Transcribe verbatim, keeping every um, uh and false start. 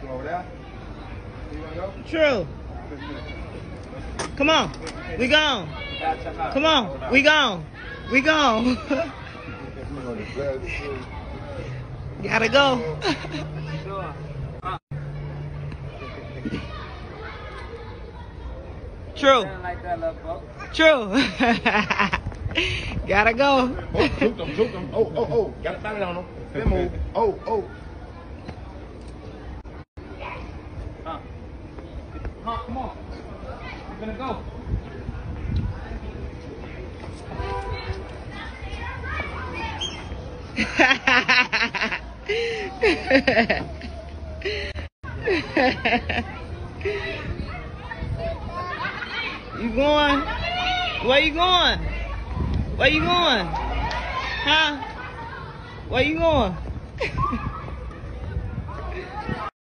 Over there? You wanna go? True. Come on. We gone. Come on. We gone. We gone. Gotta go. True. True. Gotta go. Oh, juke them, juke them. Oh, oh, oh. Gotta stand it on them. Then move. Oh, oh. Huh. Huh, come on. We're gonna go. You going? Where you going? Where you going? Huh? Where you going?